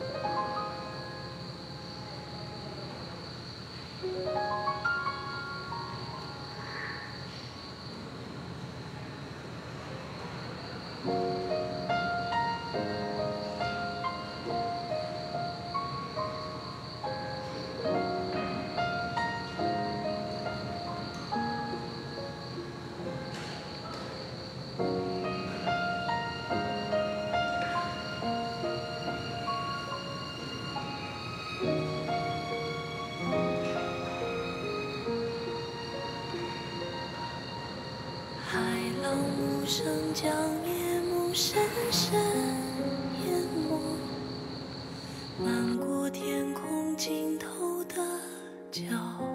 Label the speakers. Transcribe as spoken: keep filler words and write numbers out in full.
Speaker 1: 海浪无声将夜幕深深淹没，漫过天空尽头的角落。